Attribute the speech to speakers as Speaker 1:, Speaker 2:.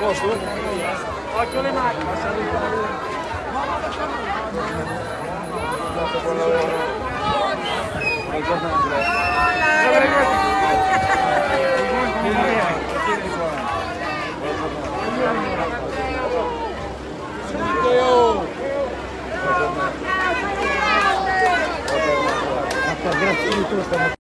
Speaker 1: Posto?
Speaker 2: Occhio le mani.
Speaker 1: Buon lavoro. Buona giornata. Grazie di tutto.